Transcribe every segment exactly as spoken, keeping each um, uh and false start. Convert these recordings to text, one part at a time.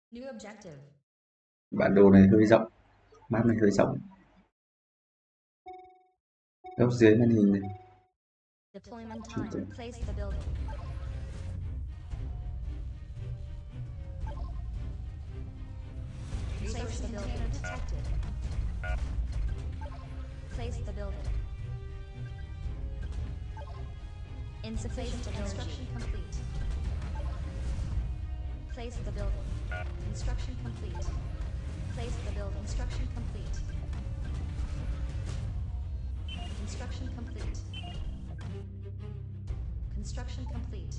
New objective. Bản đồ này hơi rộng, map này hơi rộng. Góc dưới màn hình này. Deployment time. Place the building. Place the building. Detected. Place the building. Insufficient construction complete. Place the building. Construction complete. Place the building. Construction complete. Construction complete. Construction complete.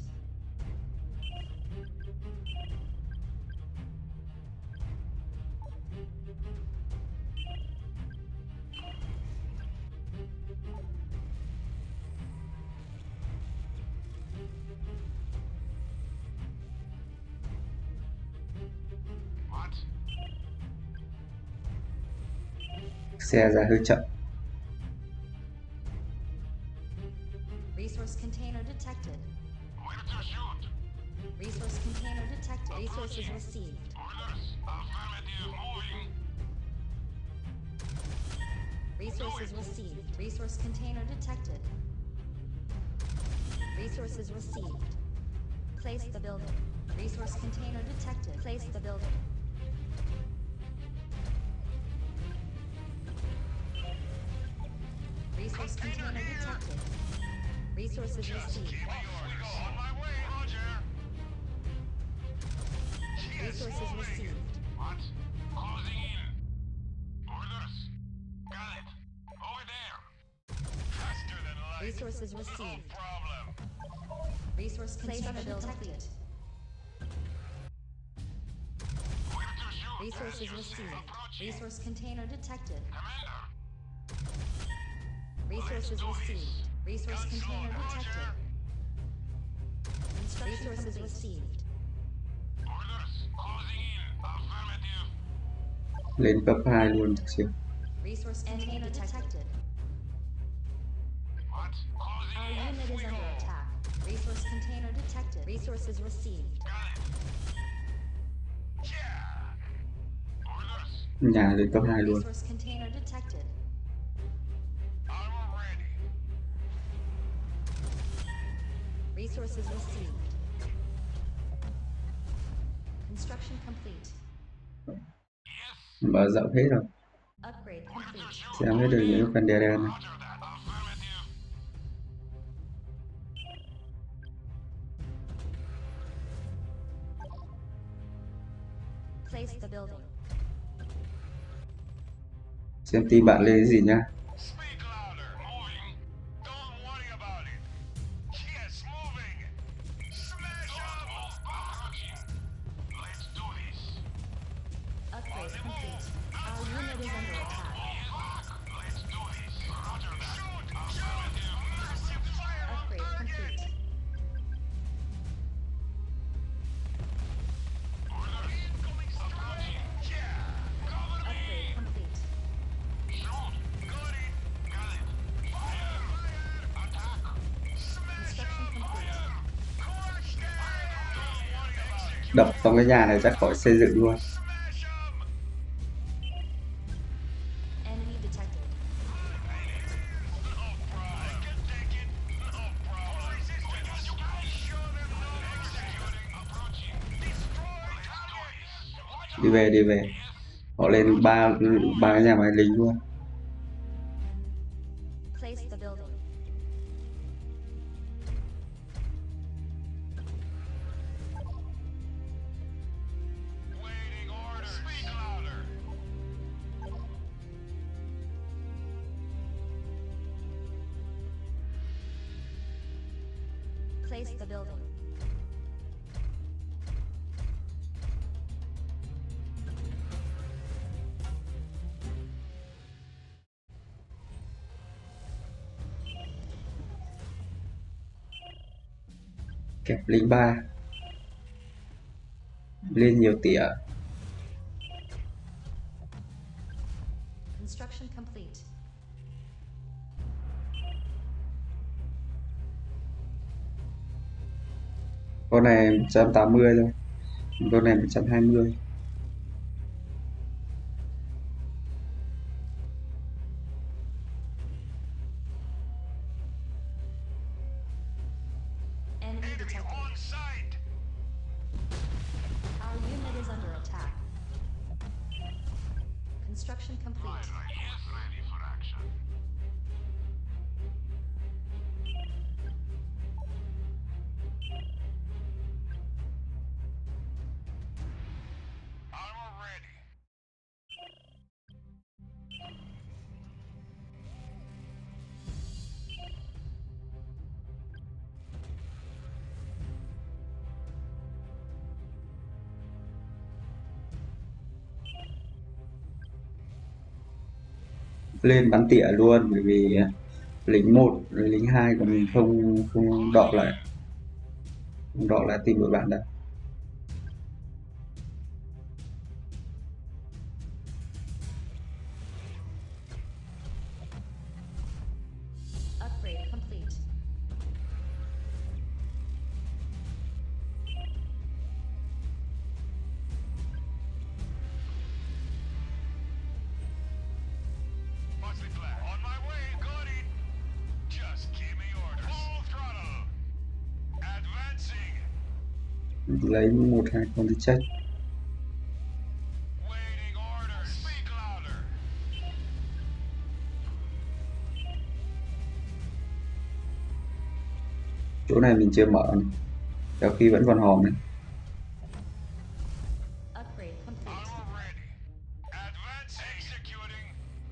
Xe ra hơi chậm. Resource container detected. Resource container detected. Resources received. Resources received. Resource container detected. Resources received. Place the building. Resource container detected. Place the building. Resource container detected. Resources received. Resources received. What? Closing in. Orders. Got it. Over there. Faster than light. Resources No received. problem. Resource construction complete. Where to shoot? Resources received. Approaching. Resource container detected. Commander. Resources received. Resource container detected. Resources received. Orders. Closing in. Affirmative. Lên cấp hai luôn thực sự. Resource container detected. What? Closing Our in. unit is under attack. Resource container detected. Resources received. Got it. Yeah. Orders. Nhà lên cấp hai luôn. Resource container detected. Armor ready. Resources received. Construction complete. Yes. Mở rộng hết rồi. Upgrade complete. Xem hết được những phần đè đen này. Roger that. Affirmative. Place the building. Xem team bạn lên cái gì nhá. Speak louder. Moving. Don't worry about it. Yes, moving. Smash up. Approaching. Let's do this. Upgrade complete. Our unit is under attack. Let's do this. Roger that. Shoot. Affirmative. Massive fire on Upgrade target. complete. Orders. Incoming approaching. Yeah. Cover me. Upgrade complete. Shoot. Got it. Got it. Fire. Fire. Attack. Smash Construction up. complete. Fire. Crush them. Don't worry about it. Đập xong cái nhà này ra khỏi xây dựng luôn. Smash 'em. Enemy detected. No problem. Can take it. No problem. Resistance. Show them no executing. Approaching. Destroy target. Đi về đi về. Họ lên ba ba cái nhà máy lính luôn. Place the building. Waiting order. Speak louder. Place the building. Kẹp lính ba. Lên nhiều tỉa. Construction complete. Con này một trăm tám mươi thôi. Con này một trăm hai mươi. detected. on site. Our unit is under attack. Construction complete. Yes, ready for action. Armor ready. Lên bắn tỉa luôn, bởi vì lính một lính hai của mình không không đọ lại, không đọ lại tìm đội bạn đâu. Upgrade complete. What's the plan? On my way, got it. Just give me orders. Full throttle. Advancing. Lấy một hai con đi check. Waiting orders. Speak louder. Chỗ này mình chưa mở này, đôi khi vẫn còn hòm này. Upgrade complete. Armor ready. Advancing. Executing.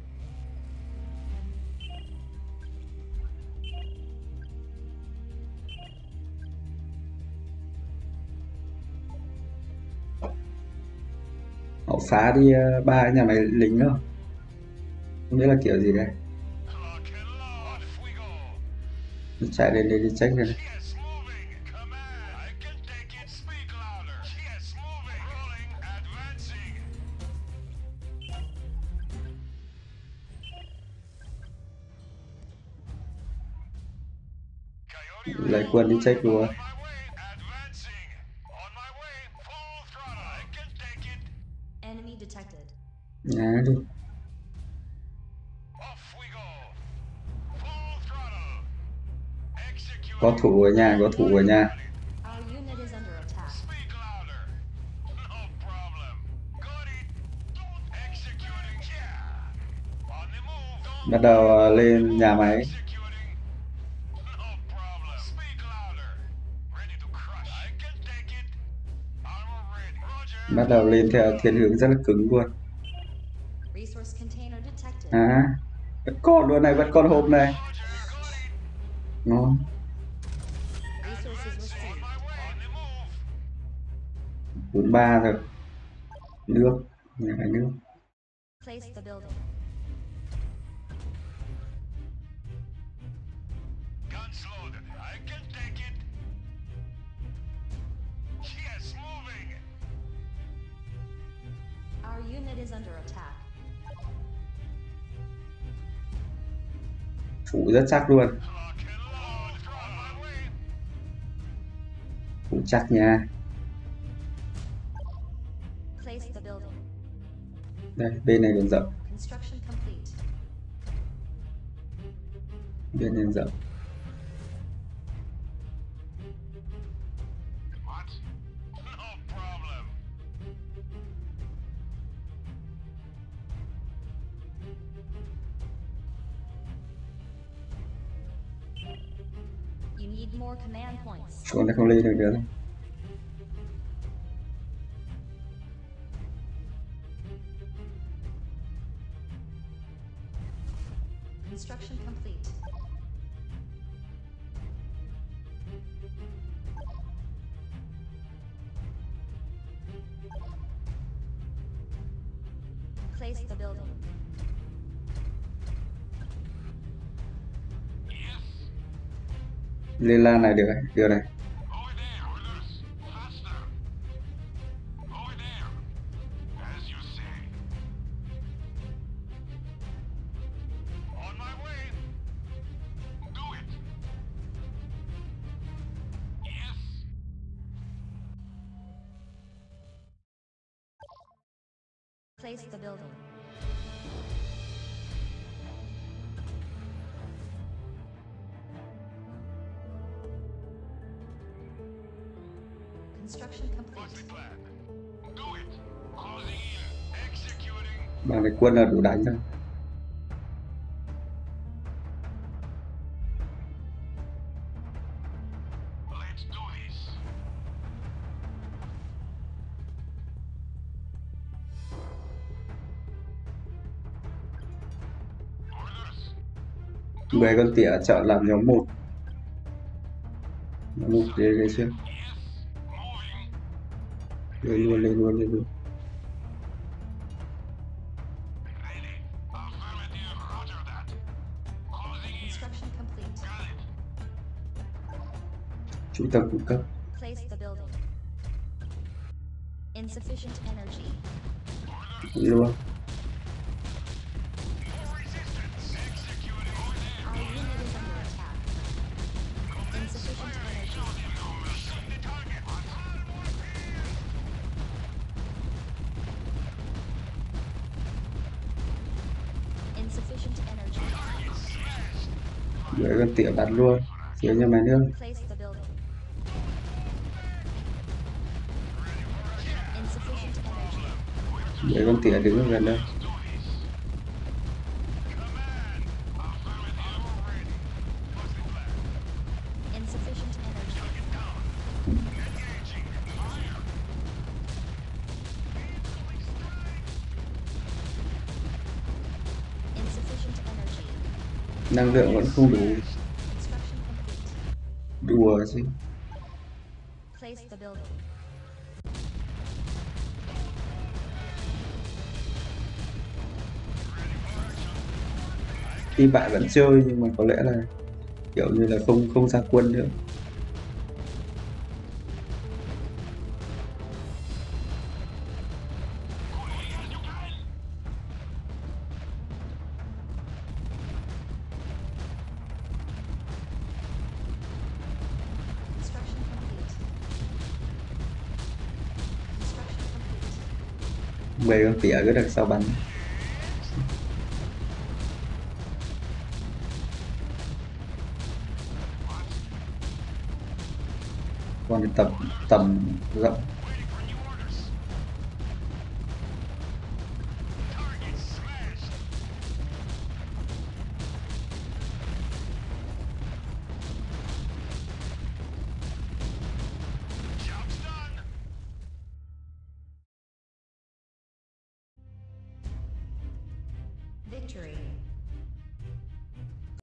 Họ phá đi uh, ba cái nhà máy lính nữa, không biết là kiểu gì đây. Lock and load. Off we go. Đi chạy lên đây đi check đây này. Yes, moving. Command. I can take it. Speak louder. Yes, moving. Rolling. Advancing. Coyote Lấy quân đi check luôn. on my way. Advancing. On my way. Full throttle. I can take it. Enemy detected. Nhá đi. Off we go. Full throttle. Execute. Có thủ ở nhà, có thủ ở nhà. Our unit is under attack. Speak louder. No problem. Got it. Executing. Yeah. On the move. Don't Bắt đầu uh, lên nhà máy. executing. No problem. Speak louder. Ready to crush. I can take it. Armor ready. Roger. Bắt đầu lên theo thiên hướng rất là cứng luôn. Resource container detected. À, vẫn còn luôn này, vẫn còn hộp này. Roger. Got it. Ngon. Resources On received. my way. On the move. bốn ba rồi. Nước, nhà máy nước. Place the building. Guns loaded. I can take it. Yes, moving. Our unit is under attack. Phủ rất chắc luôn, Lock and load. On my way. phủ chắc nha. Place the building. Đây, bên này còn rộng, Construction complete. bên này rộng. What? No problem. You need more command points. Con này không lên được nữa. Construction complete. Place the building. Lên lan này được này, được này. Over there, orders. Faster. Over there. As you say. On my way. Do it. Yes. Place the building. Construction complete. What's the plan? Do it. Closing in. Executing. Bằng cái quân là đủ đánh rồi. Let's do this. Orders. Mười con tỉa chọn làm nhóm một. Nhóm một để đây chưa? Yes. Moving. Lên luôn, lên luôn, lên luôn. Ready. Affirmative. Roger that. Closing in. Construction complete. Got it. Trung tâm cung cấp. Place the building. Insufficient energy. Luôn. More resistance. Executing. Our unit is under attack. Insufficient energy. Shoot the target. Insufficient energy. Mười con tỉa bắn luôn. Phía nhà máy nước. Place the building. Insufficient energy. Mười con tỉa đứng ở gần đây. Insufficient energy. Insufficient energy. Năng lượng vẫn không đủ. Construction complete. Đùa chứ. Place the building. Khi bạn vẫn chơi nhưng mà có lẽ là kiểu như là không không ra quân nữa. Construction complete. Construction complete. Mười con tỉa cứ đằng sau bắn. Còn cái tầm tầm rộng. Waiting for new orders. Target smashed. Job's done. Victory.